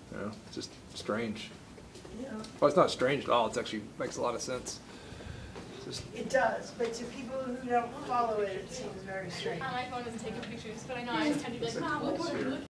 You know, it's just strange. Yeah. Well, it's not strange at all. It actually makes a lot of sense. Just It does, but to people who don't follow it, it seems very strange. My phone doesn't take pictures, but I know I was tempted to be like, Mom, look what